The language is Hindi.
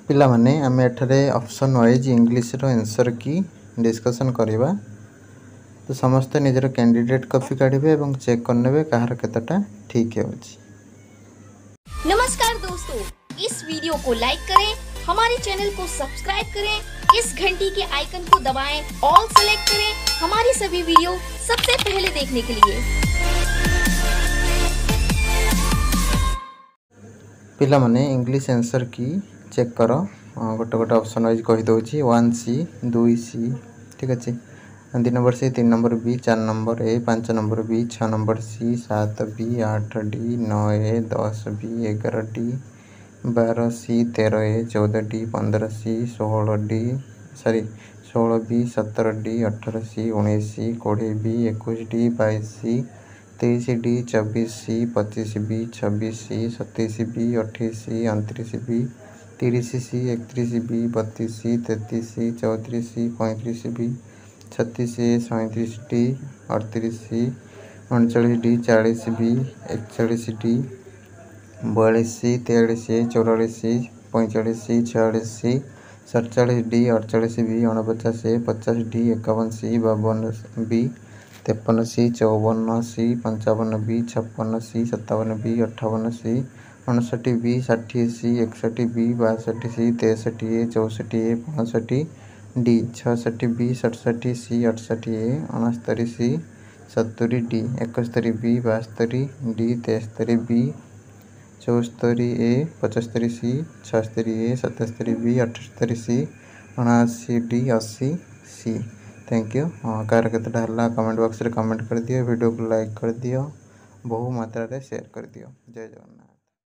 पिला माने आमे एठारे ऑप्शन वाइज इंग्लिश रो आंसर की डिस्कशन करबा। तो समस्त निजर कैंडिडेट कॉपी काढबे एवं चेक करनेबे कहार केतटा ठीक है। नमस्कार दोस्तों, इस वीडियो को लाइक करें, हमारे चैनल को सब्सक्राइब करें, इस घंटी के आइकन को दबाएं, ऑल सेलेक्ट करें हमारी सभी वीडियो सबसे पहले देखने के लिए। पिला माने इंग्लिश आंसर की चेक करो। गोटे गोटे ऑप्शन वाइज कहि दोची 1C 2C ठीक अछि। 3 number C 3 number B 4 number A 5 number B 6 number C 7 B 8 D 9 A 10 B 11 D 12 C 13 A 14 D 15 C 16 D 16 B 17 D 18 C 19 C 20 B 21 D 22 C 23 D 24 C 25 B 26 C 27 B 28 C 29 B 30 C 31 B 32 C 33 C 34 C 35 B 36 A 37 D 38 C 39 D 40 B 41 D 42 C 43 A 44 C 45 C 46 C 47 D 48 B 49 A 50 D 51 C 52 B 53 C 54 C 55 B 56 C 57 B 58 C 59 B 60 C 61 B 62 C 63 A 64 A 65 D 66 B 67 C 68 A 69 C 70 D 71 B 72 D 73 B 74 A 75 C 76 A 77 B 78 C 79 D 80 C। Thank you. कार केतटा हल्ला कमेंट बॉक्स रे कमेंट कर दियो, वीडियो को लाइक कर दियो, बहु मात्रा रे शेयर कर दियो। जय जगन्नाथ।